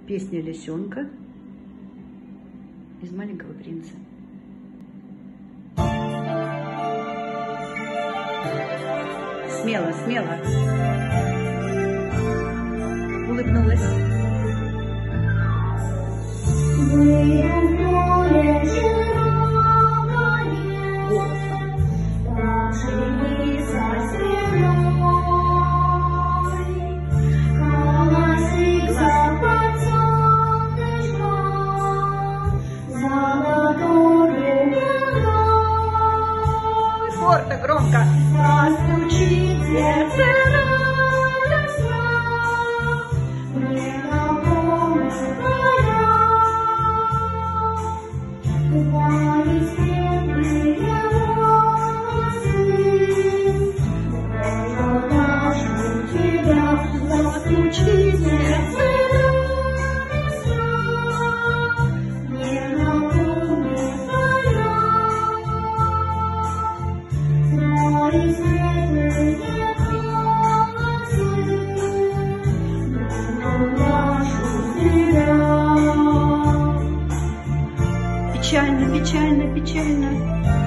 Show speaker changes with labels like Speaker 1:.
Speaker 1: Песня лисенка из «Маленького принца». Смело, смело. Улыбнулась. Гордо, громко. Постучи сердце радостно, мне на помощь твоя. Твои светлые волосы, я прошу тебя, постучи сердце радостно, мне на помощь твоя. Твои светлые волосы, я прошу тебя. Печально, печально, печально.